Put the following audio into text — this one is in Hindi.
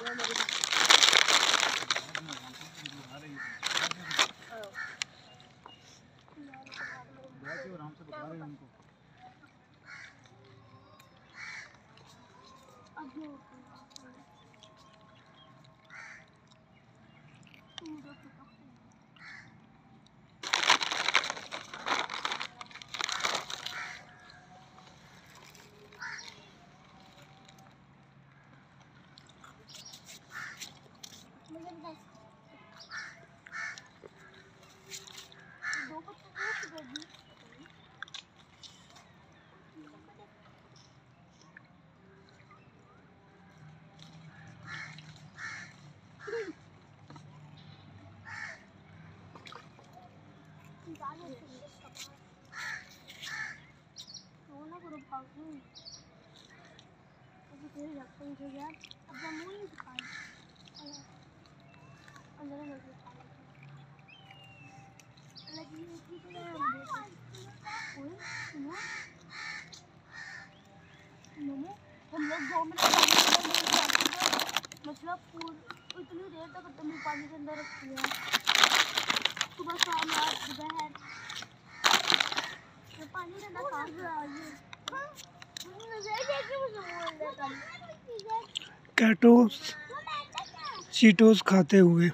आराम से बता रहे हैं उनको। हम लोग 2 मिनट मतलब इतनी देर तक अपने पानी के अंदर रखती है। सुबह शाम रात दोपहर पानी ठंडा साफ कैटोस चीटोस खाते हुए।